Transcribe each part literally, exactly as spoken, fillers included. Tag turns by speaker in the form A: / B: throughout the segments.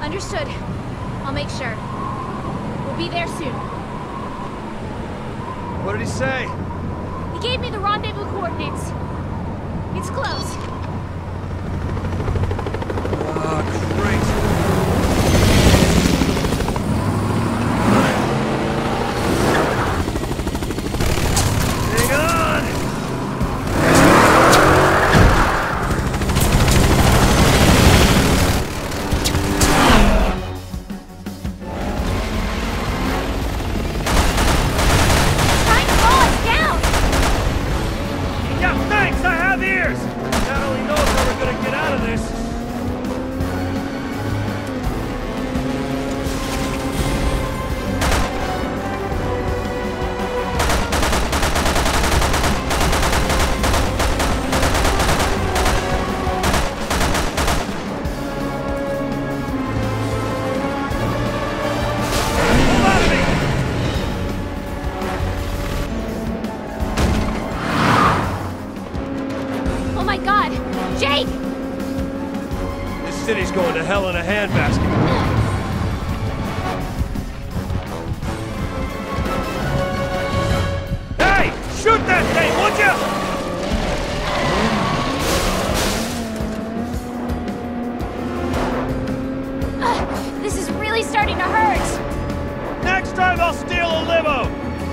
A: Understood. I'll make sure. We'll be there soon.
B: What did he say?
A: He gave me the rendezvous coordinates. It's close.
B: Ah, great. Hang on!
A: Trying to slow us down!
B: Yeah, thanks! I have ears! God only knows how we're gonna get out of this. Move out of me!
A: Oh my god! Jake!
B: This city's going to hell in a handbasket. Hey! Shoot that thing, would you?
A: Ugh, this is really starting to hurt!
B: Next time I'll steal a limo!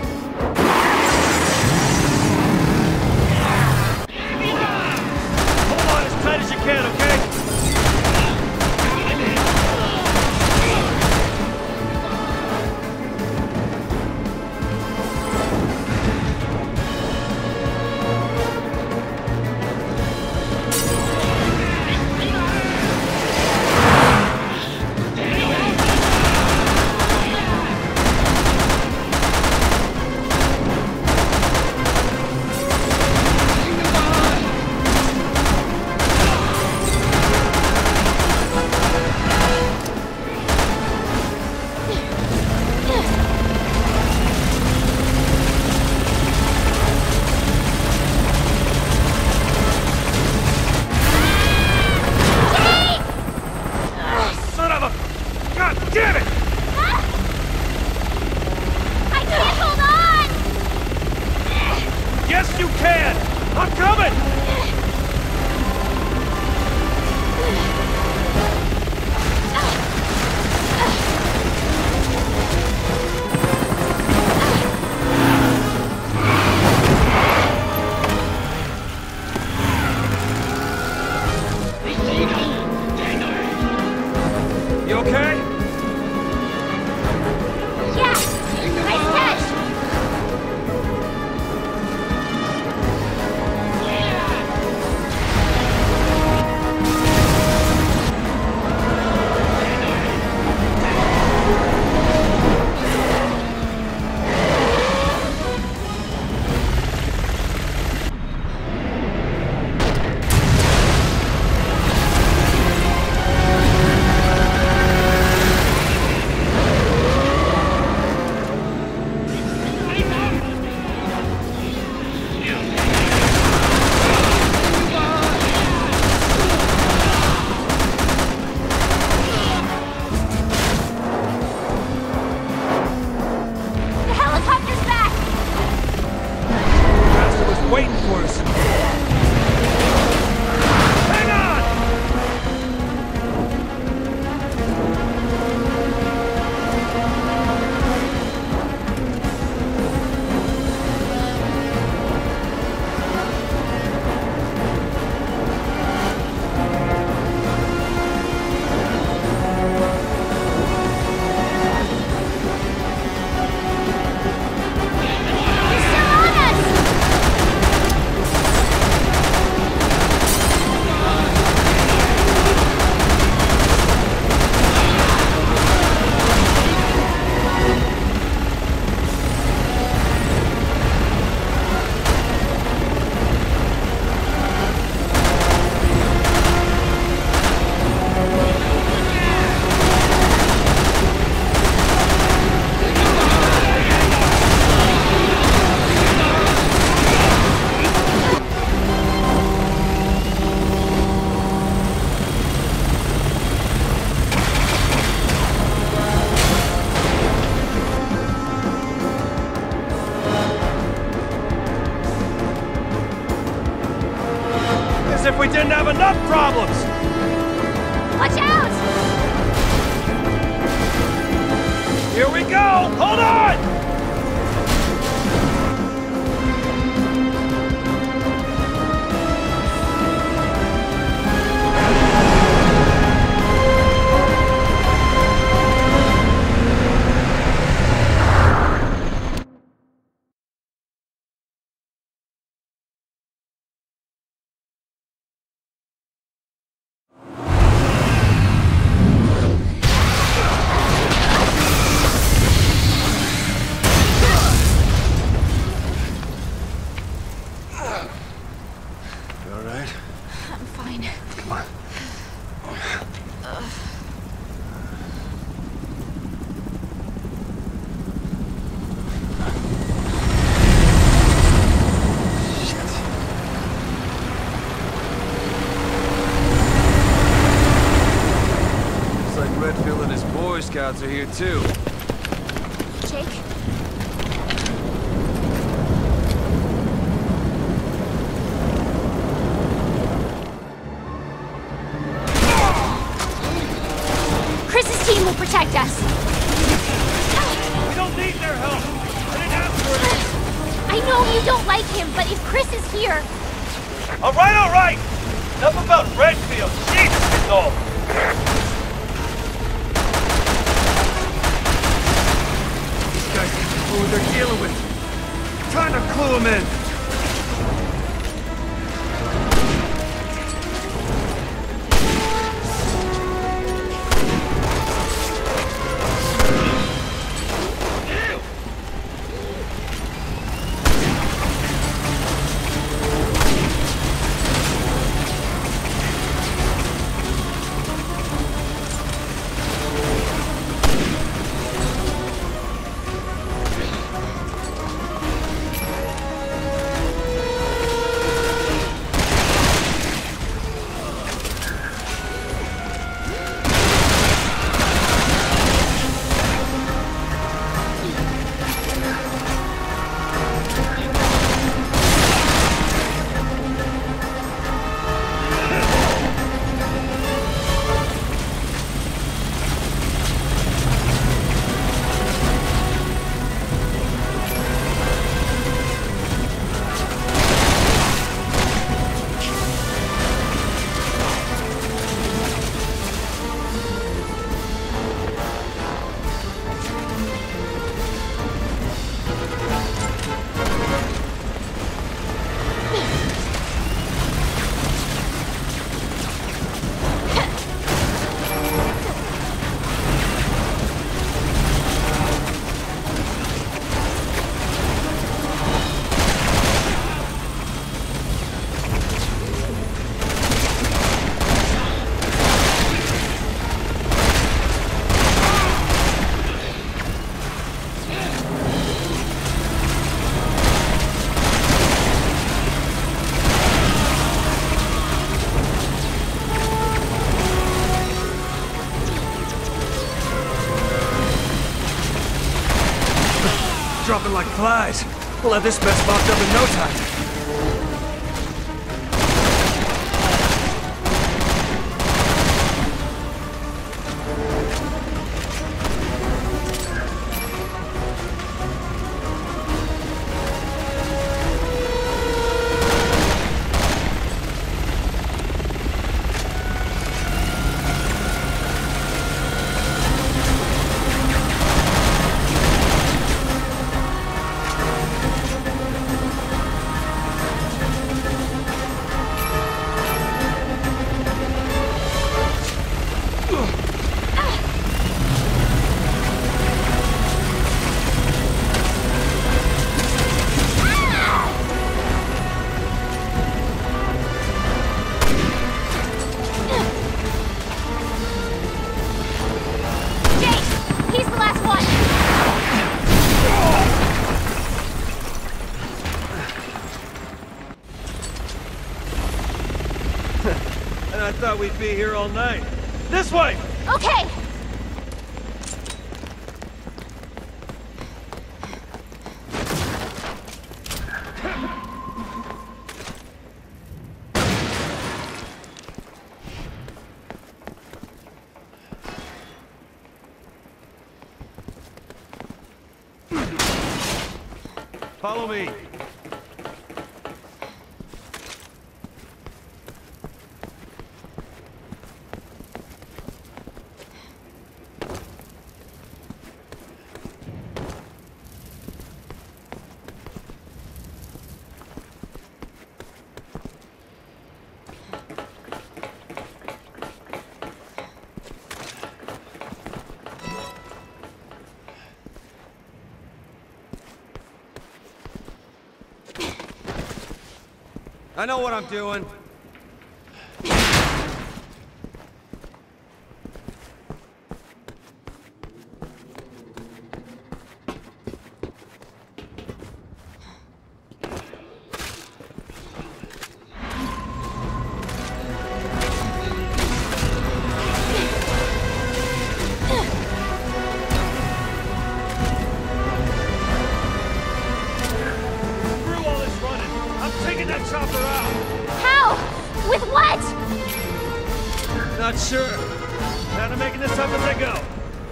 B: Hold on as tight as you can, okay? have enough problems!
A: Watch out!
B: Here we go! Hold on!
C: Scouts are here too.
A: Jake? Chris's team will protect us.
B: We don't need their help. I didn't ask for it.
A: I know you don't like him, but if Chris is here...
B: All right, all right. Enough about Redfield. Jesus, it's all.
C: Who they're dealing with. Trying to clue them in. Dropping like flies. We'll have this mess locked up in no time.
B: I thought we'd be here all night. This way!
A: Okay!
B: Follow me.
C: I know what I'm doing.
B: Not sure. Kind of making this up as I go.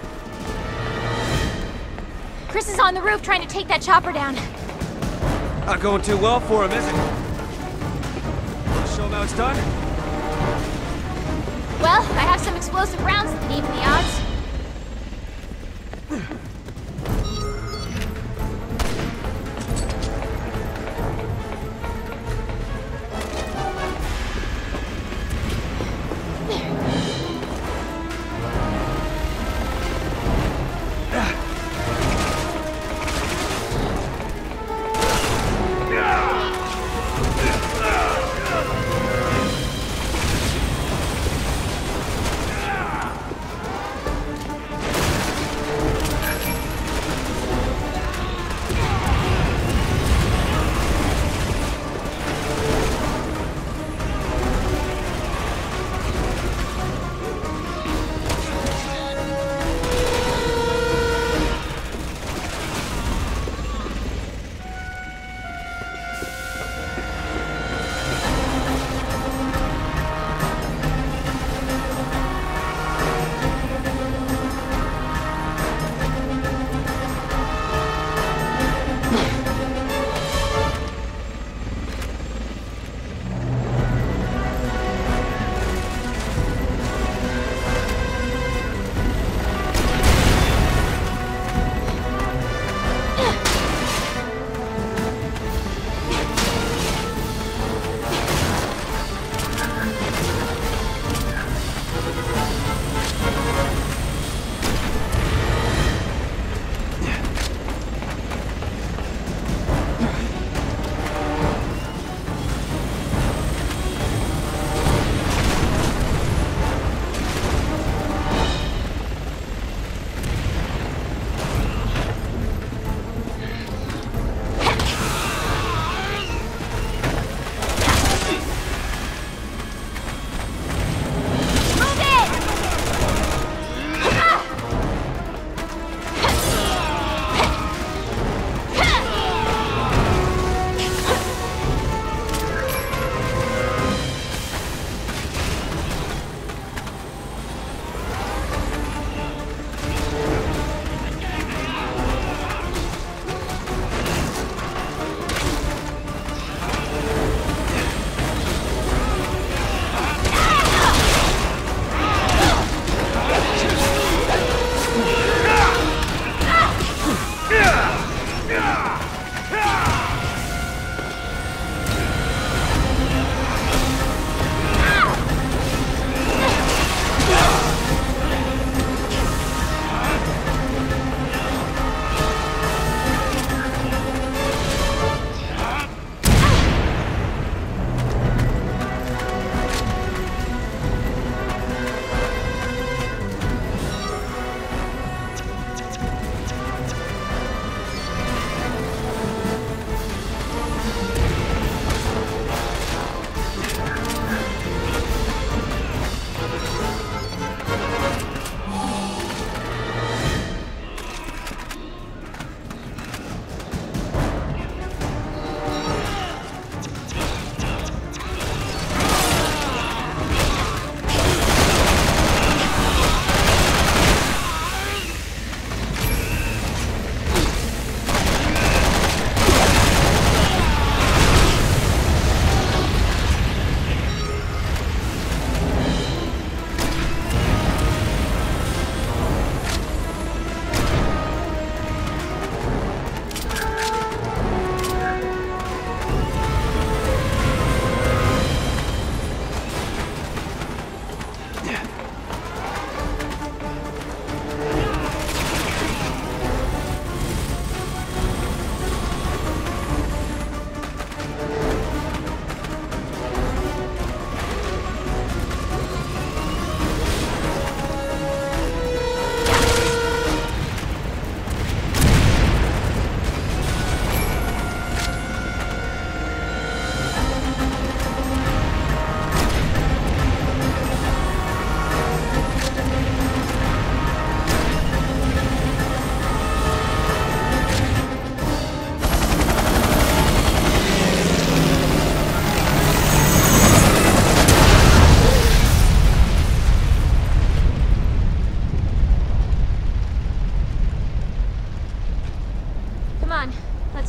A: Chris is on the roof trying to take that chopper down.
C: Not going too well for him, is it? Want to show him how it's done?
A: Well, I have some explosive rounds that even the odds.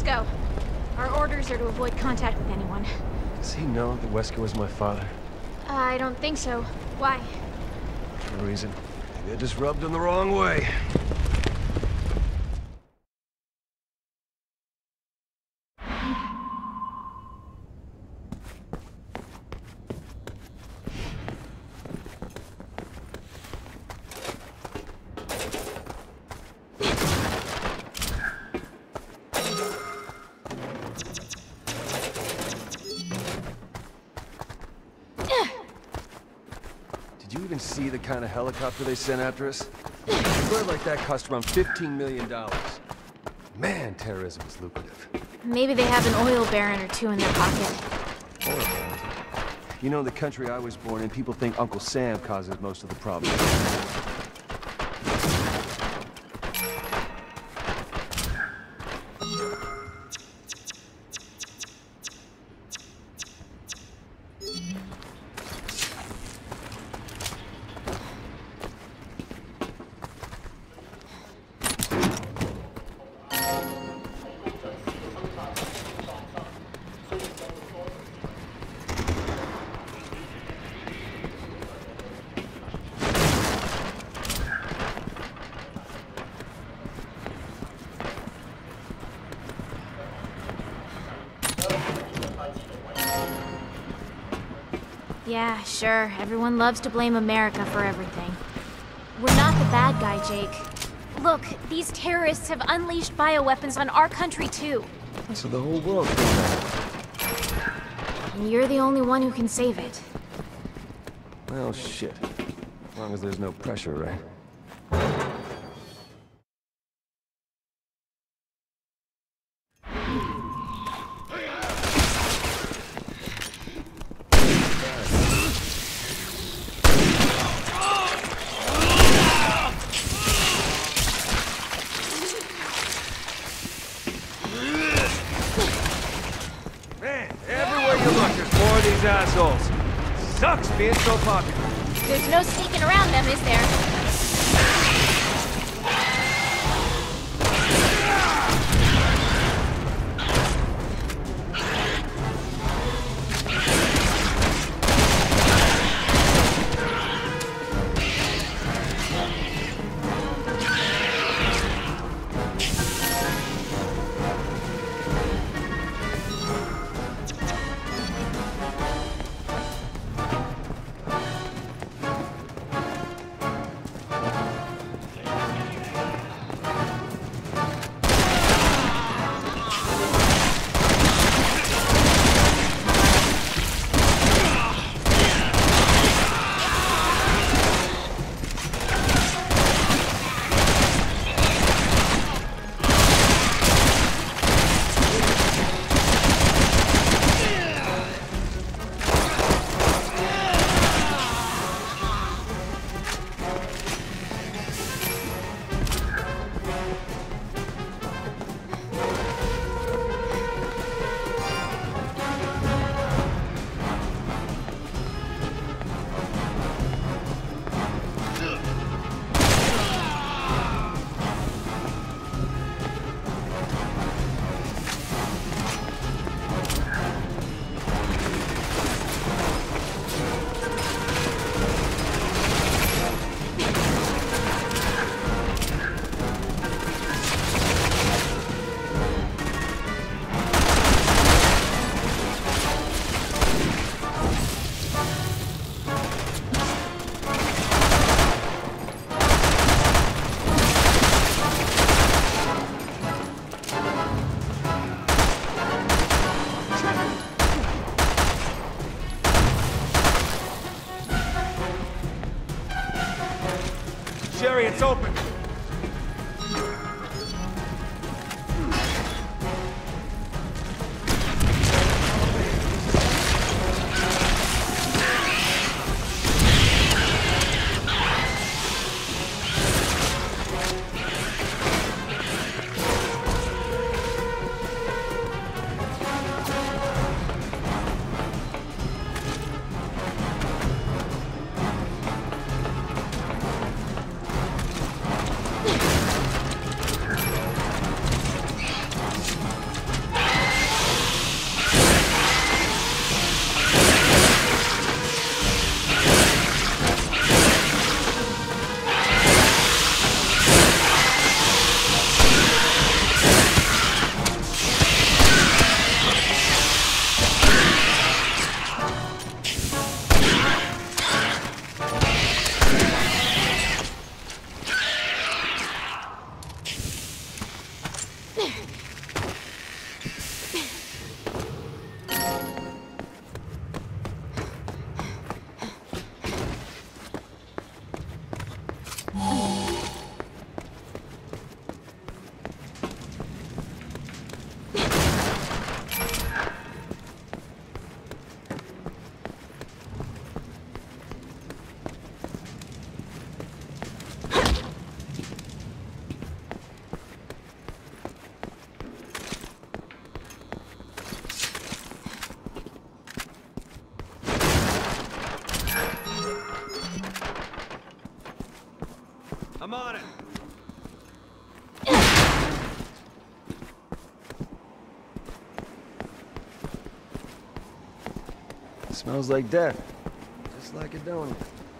A: go. Our orders are to avoid contact with anyone.
C: Does he know that Wesker was my father?
A: Uh, I don't think so. Why?
C: For a reason. Maybe I just rubbed him the wrong way. Did you even see the kind of helicopter they sent after us? A bird like that cost around fifteen million dollars. Man, terrorism is lucrative.
A: Maybe they have an oil baron or two in their pocket.
C: Oil barons. You know, in the country I was born in, people think Uncle Sam causes most of the problems.
A: Yeah, sure. Everyone loves to blame America for everything. We're not the bad guy, Jake. Look, these terrorists have unleashed bioweapons on our country, too.
C: So the whole world's going mad.
A: And you're the only one who can save it.
C: Well, shit. As long as there's no pressure, right?
B: Assholes. Sucks being so popular.
A: There's no sneaking around them, is there?
B: Sherry, it's open.
C: I'm on it. Smells like death. Just like a donut.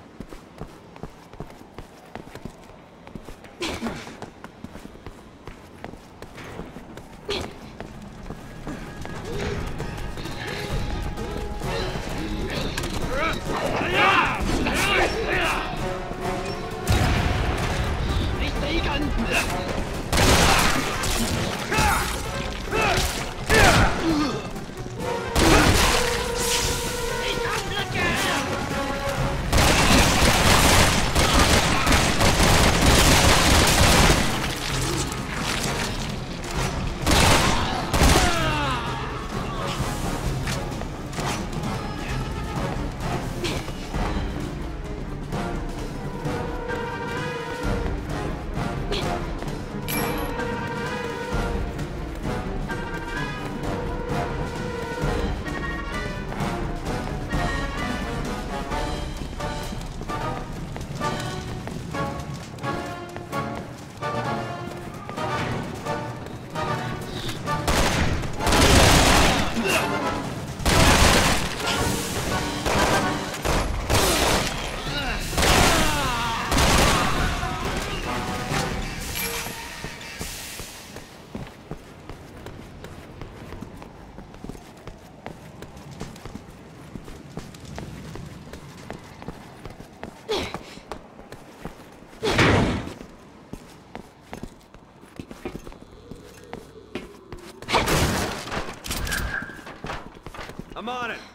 C: I'm on it.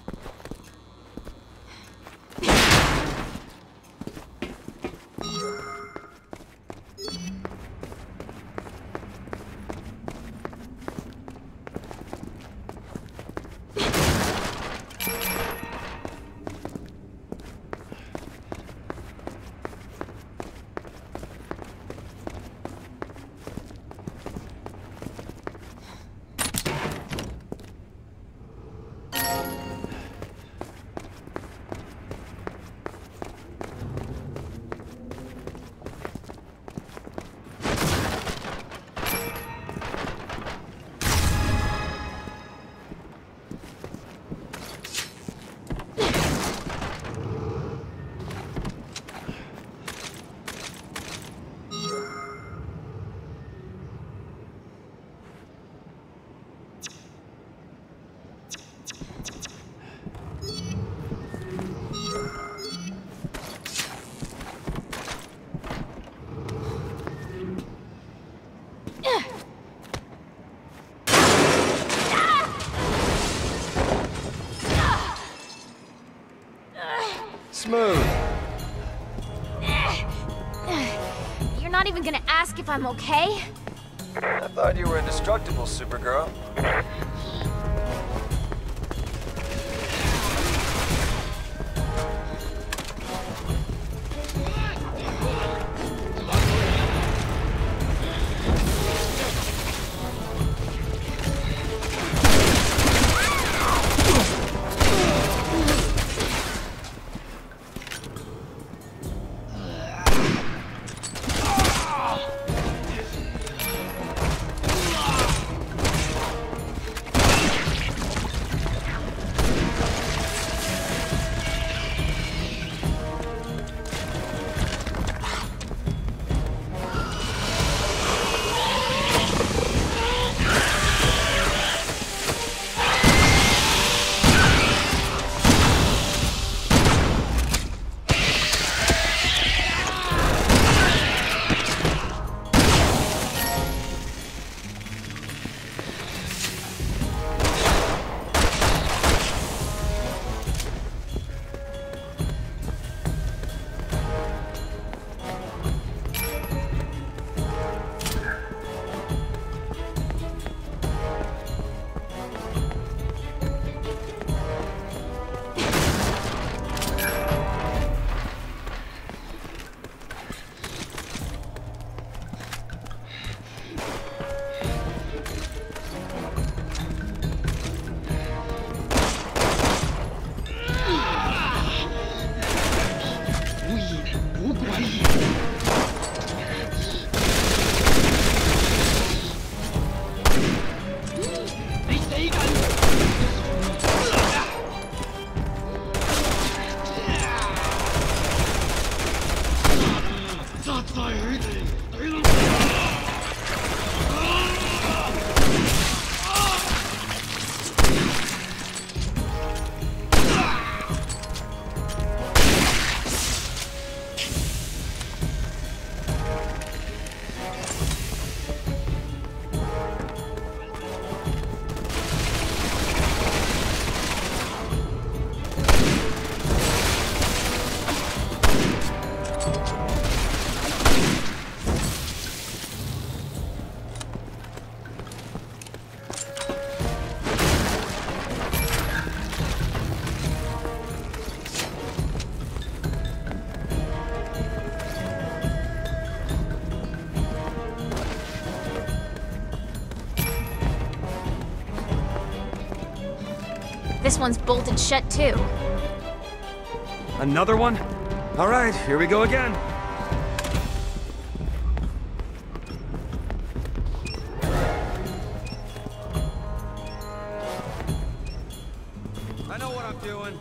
C: Smooth.
A: You're not even gonna ask if I'm okay?
C: I thought you were indestructible, Supergirl.
D: Shot fired!
A: This one's bolted shut too.
B: Another one? All right, here we go again. I know what I'm doing.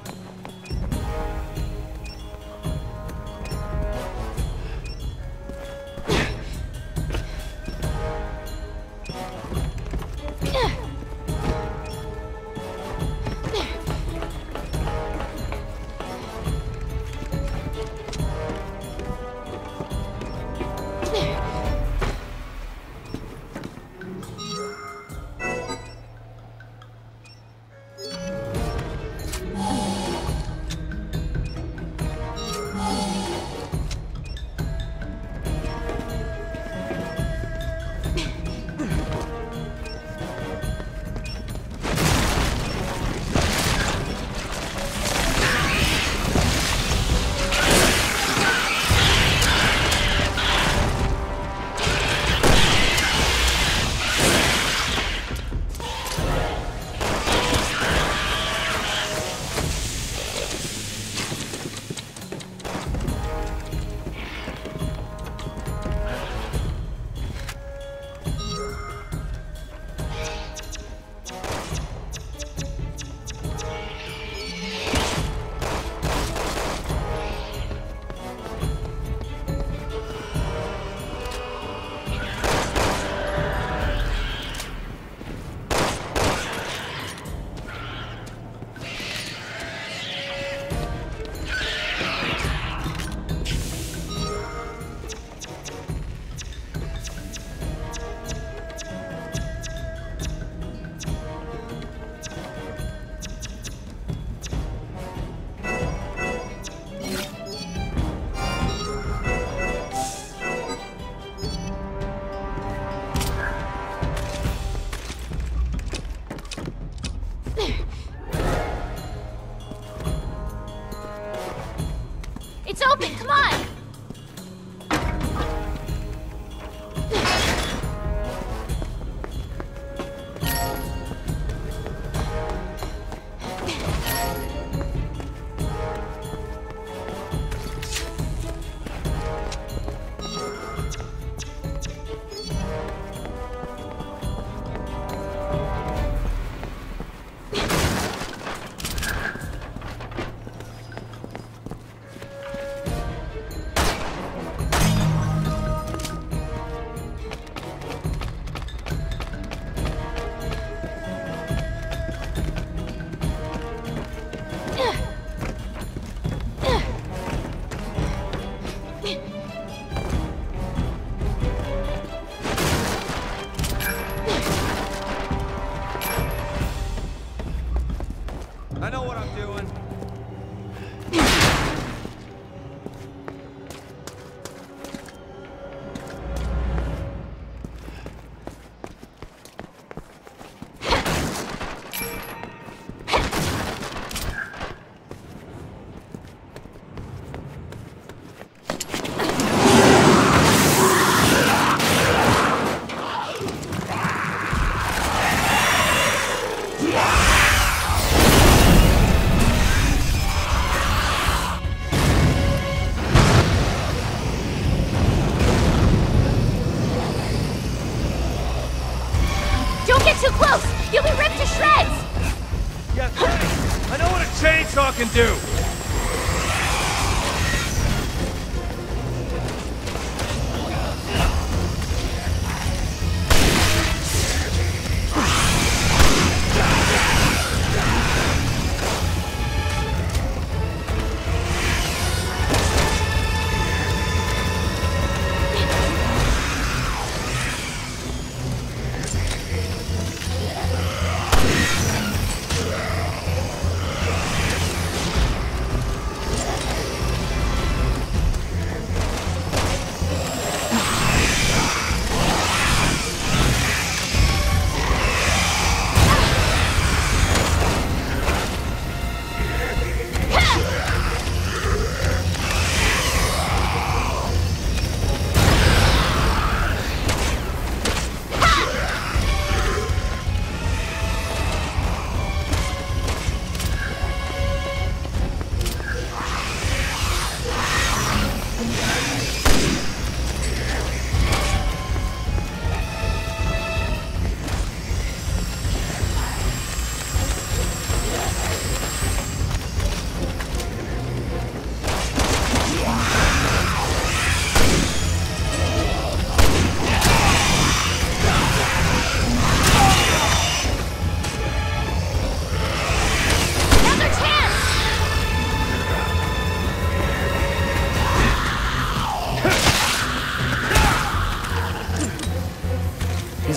A: It's open, come on!
B: I know what I'm doing.
A: Too close! You'll be ripped to shreds!
B: Yeah, thanks! I know what a chainsaw can do!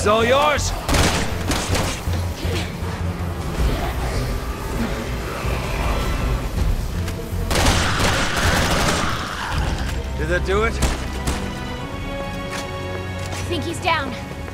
B: It's all yours!
C: Did that do it?
A: I think he's down.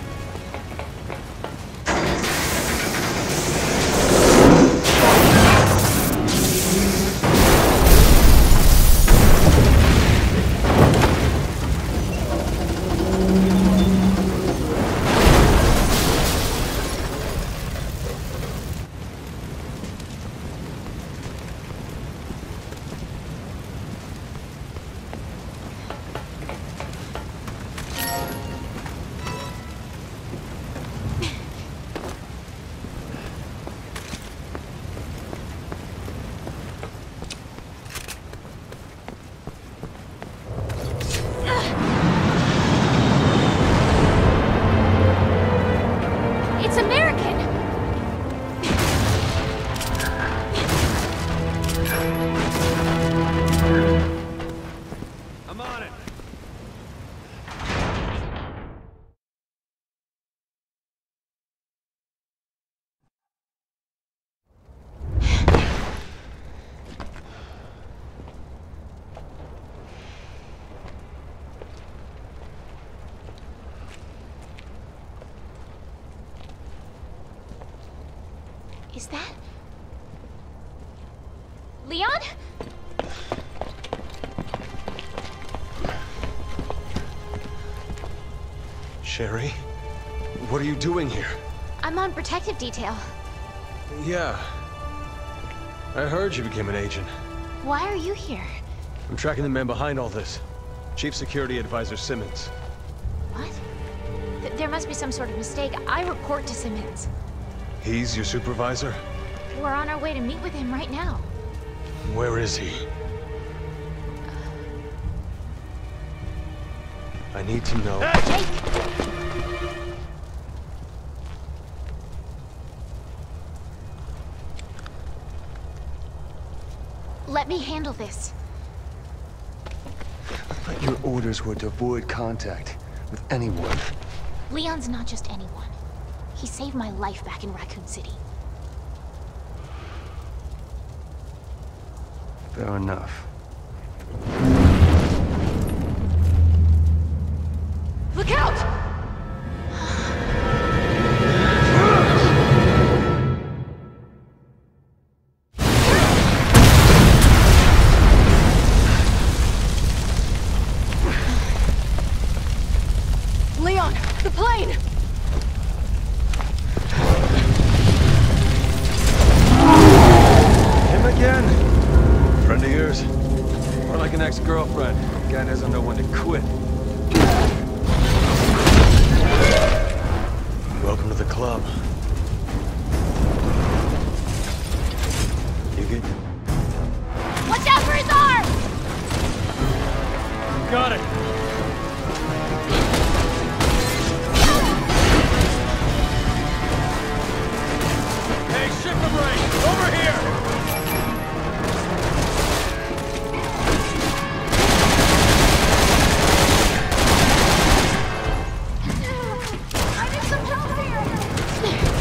A: It's American!
C: I'm on it.
A: Is that... Leon?
C: Sherry? What are you doing here?
A: I'm on protective detail.
C: Yeah. I heard you became an agent.
A: Why are you here?
C: I'm tracking the man behind all this. Chief Security Advisor Simmons.
A: What? Th there must be some sort of mistake. I report to Simmons.
C: He's your supervisor?
A: We're on our way to meet with him right now.
C: Where is he? I need to know.
A: Jake! Let me handle this.
C: But your orders were to avoid contact with anyone.
A: Leon's not just anyone. He saved my life back in Raccoon City.
C: Fair enough.
A: Look out!
D: Leon, the plane!
C: Him again? Friend of yours? Or like an ex-girlfriend? Guy doesn't know when to quit. Welcome to the club. You get...
A: Watch out for his arm!
B: Got it! Hey, ship him right! Over here!
A: I need some help here!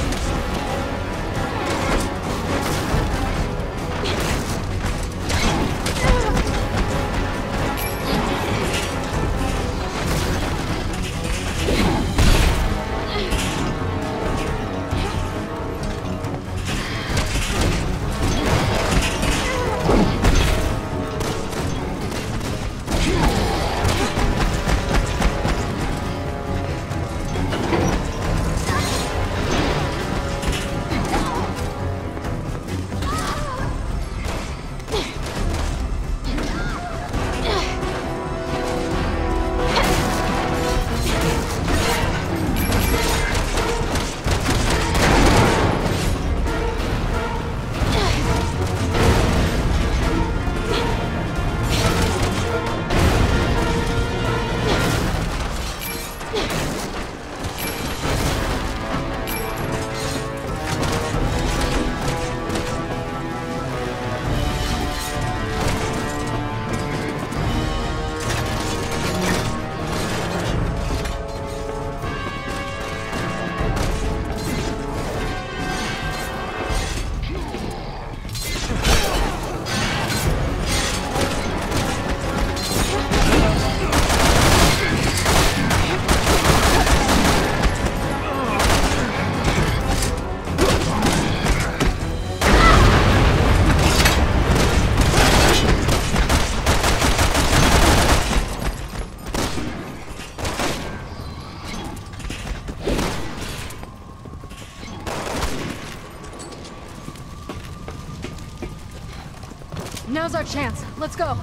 D: Now's our chance. Let's go.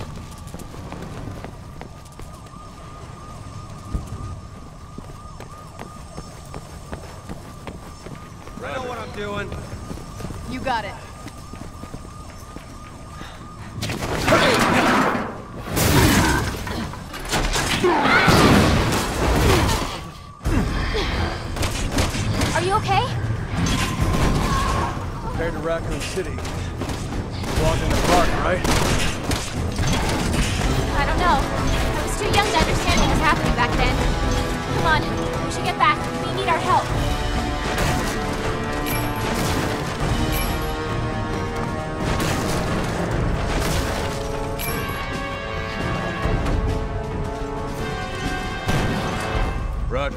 B: I know what I'm doing.
D: You got it.
A: Are you okay?
C: Compared to Raccoon City, walk in the park, right?
A: I don't know. I was too young to understand what was happening back then. Come on, we should get back. We need our help.
C: Roger.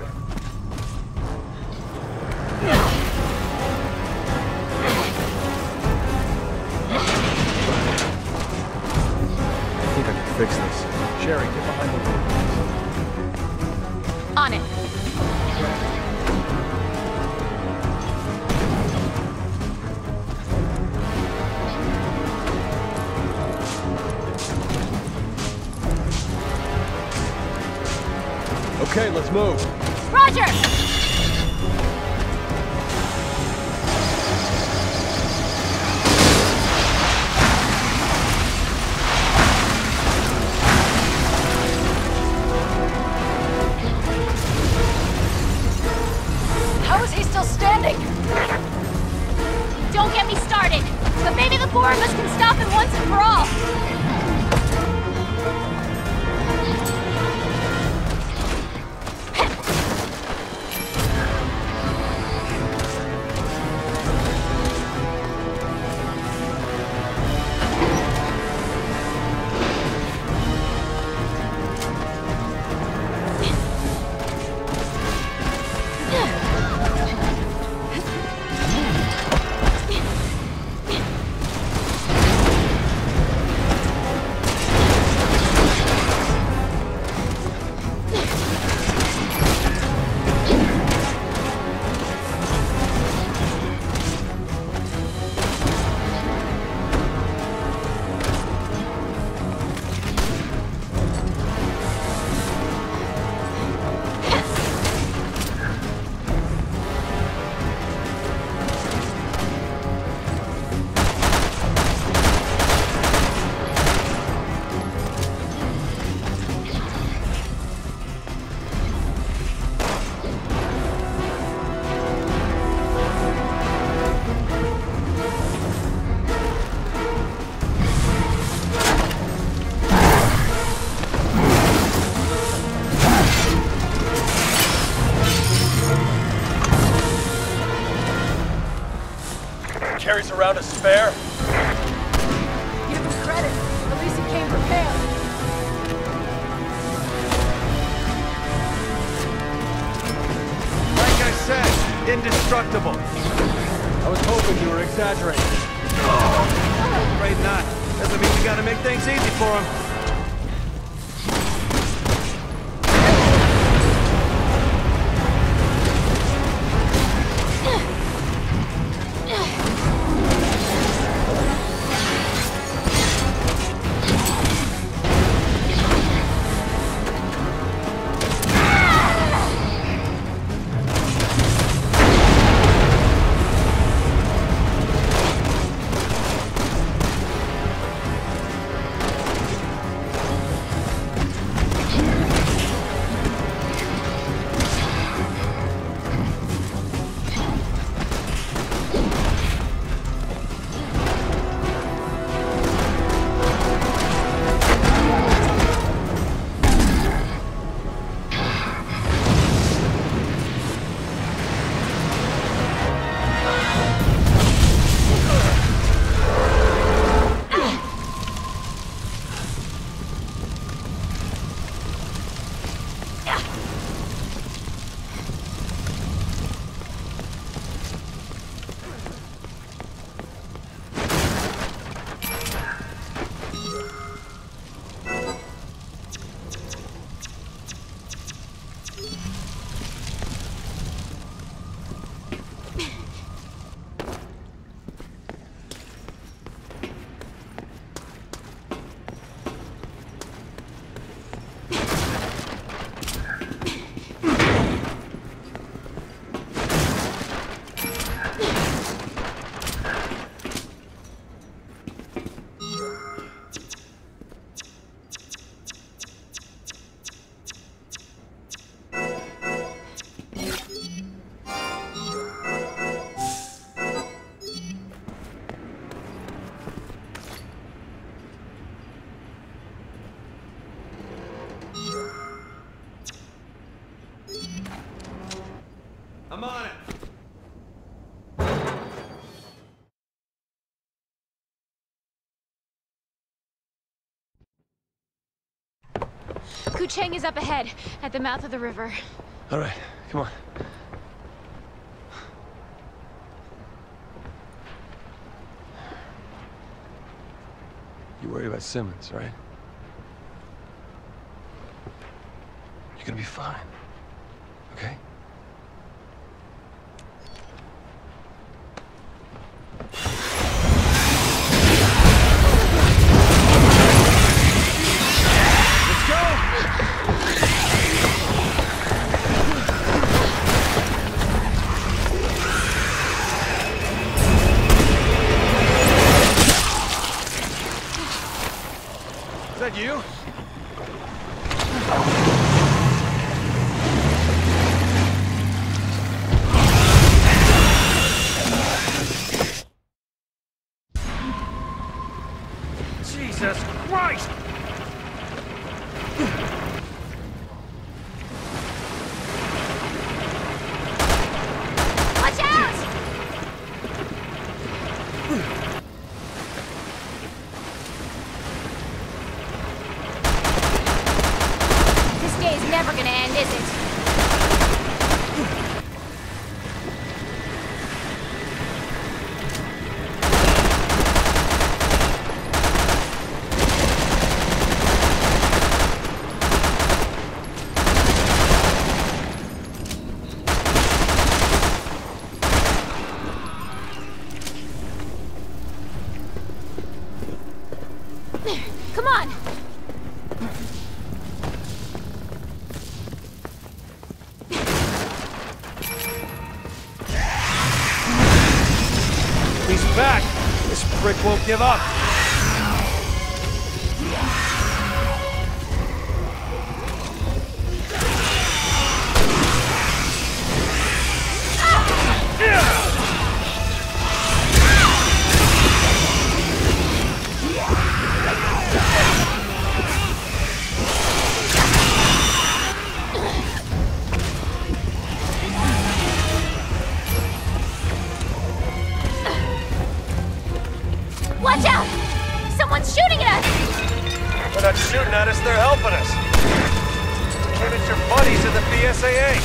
C: I think I can fix this. Sherry, get behind the wheel.
A: On it.
C: Okay, let's move.
A: Roger!
D: How is he still standing?
A: Don't get me started. But maybe the four of us can stop him once and for all.
C: Carries around a spare?
D: Give him credit. At least he came prepared.
B: Like I said, indestructible.
C: I was hoping you were exaggerating.
B: Afraid not. Doesn't mean we gotta make things easy for him.
C: I'm on it.
A: Kucheng is up ahead, at the mouth of the river.
C: All right, come on. You worried about Simmons, right? You're gonna be fine, okay? Is that you?
B: Jesus Christ!
A: Watch out! This day is never gonna end, is it? Come on!
B: He's back! This prick won't give up!
A: Watch out! Someone's shooting at us!
B: They're not shooting at us, they're helping us! And it's your buddies in the B S A A!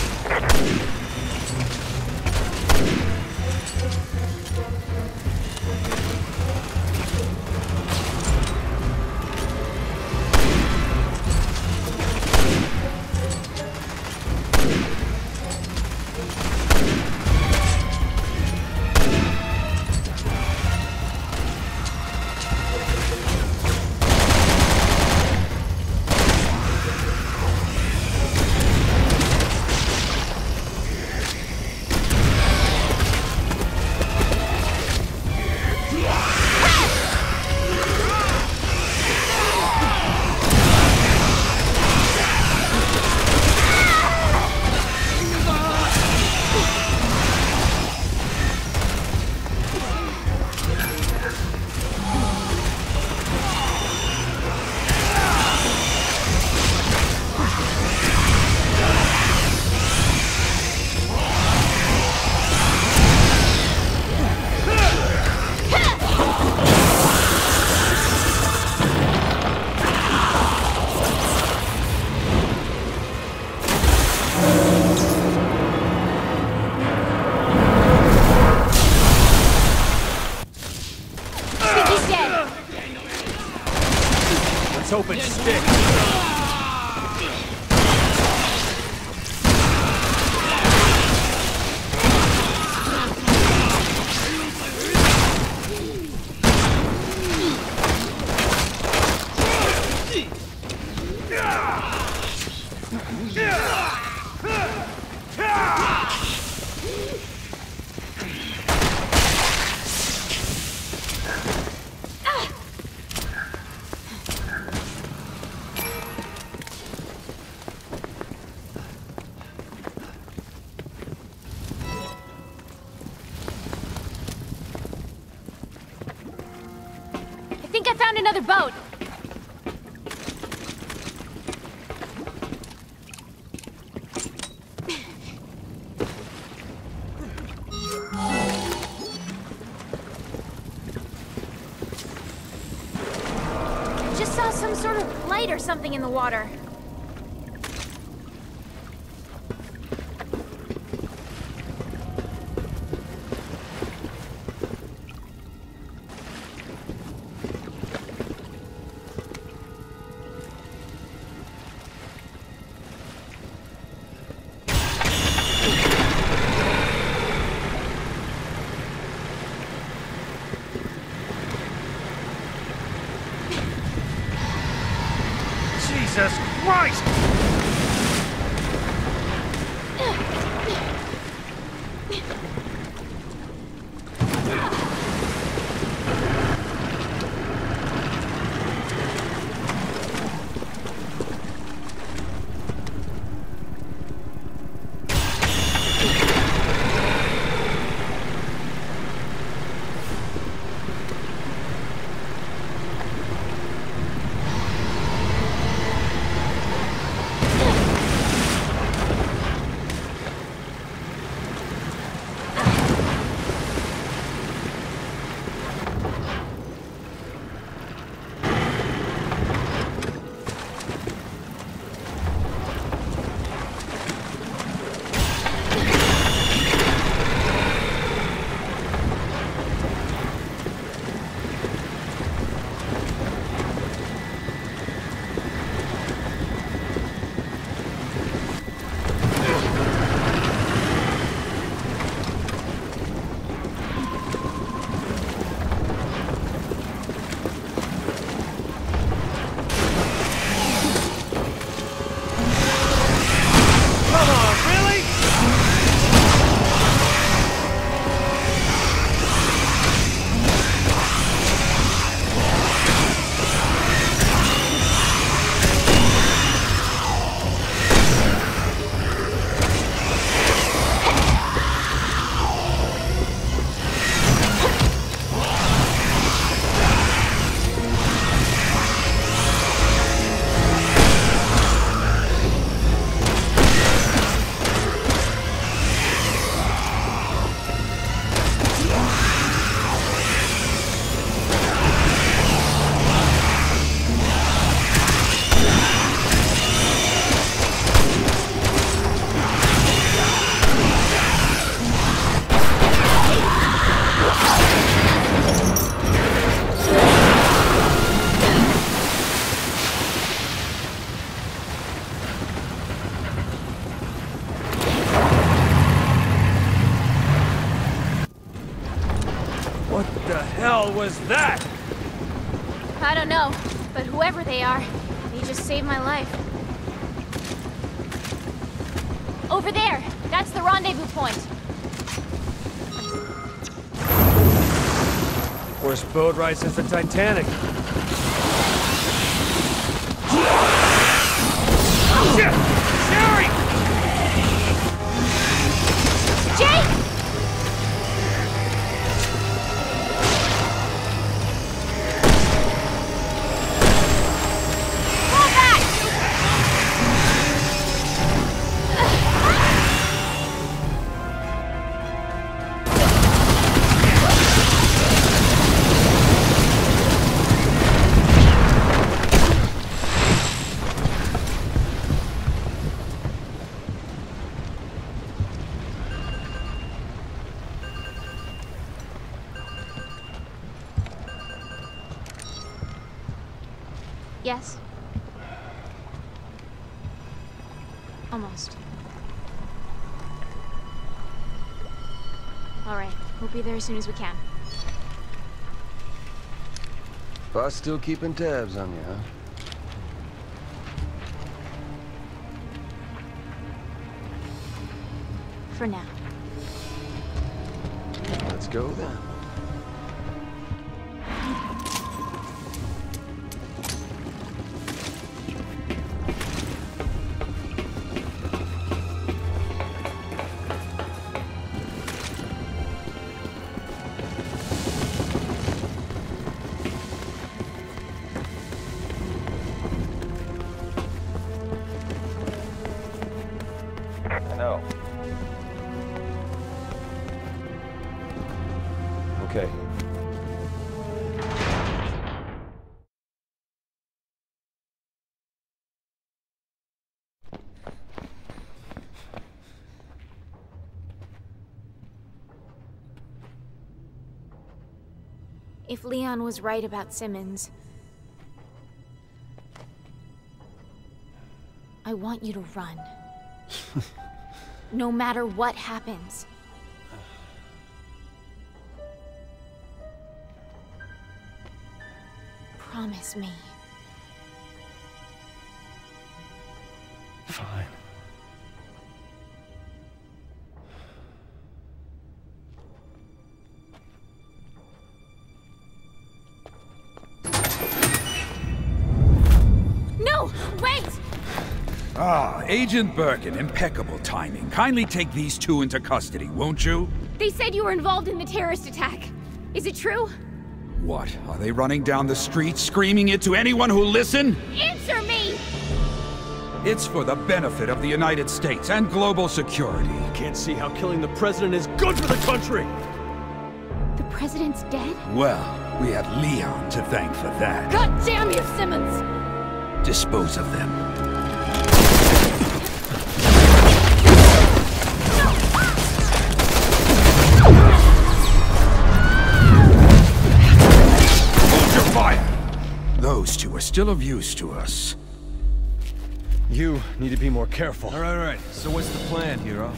B: Let's hope it sticks.
A: I think I found another boat. some sort of light or something in the water.
B: Jesus Christ!
C: What the hell was that?
A: I don't know, but whoever they are, they just saved my life. Over there! That's the rendezvous point!
C: Worst boat ride since the Titanic. Shit! Sherry!
A: Jake! Fall back! Yes. Almost. All right, we'll be there as soon as we can.
C: Boss still keeping tabs on you, huh?
A: For now.
C: Let's go then.
B: I know. Okay.
A: If Leon was right about Simmons, I want you to run. No matter what happens. Promise me.
C: Fine.
A: No! Wait!
E: Ah, Agent Birkin, impeccable timing. Kindly take these two into custody, won't you?
A: They said you were involved in the terrorist attack. Is it true?
E: What, are they running down the street screaming it to anyone who'll listen?
A: Answer me!
E: It's for the benefit of the United States and global security.
C: Can't see how killing the president is good for the country!
A: The president's dead?
E: Well, we have Leon to thank for that.
A: God damn you, Simmons!
E: Dispose of them. Hold your fire! Those two are still of use to us.
C: You need to be more careful. All right, all right. So what's the plan, hero?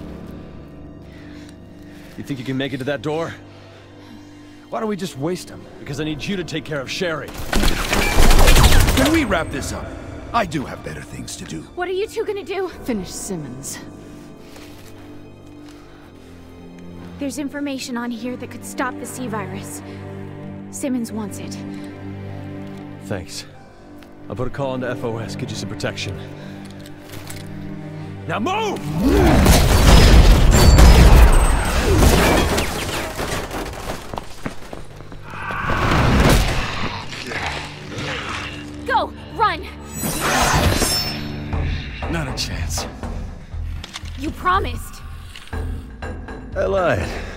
C: You think you can make it to that door? Why don't we just waste him? Because I need you to take care of Sherry.
E: Can we wrap this up? I do have better things to do.
A: What are you two gonna do?
D: Finish Simmons.
A: There's information on here that could stop the C-virus. Simmons wants it.
C: Thanks. I'll put a call into F O S, get you some protection. Now move!
A: Go! Run!
C: Not a chance.
A: You promised.
C: I lied.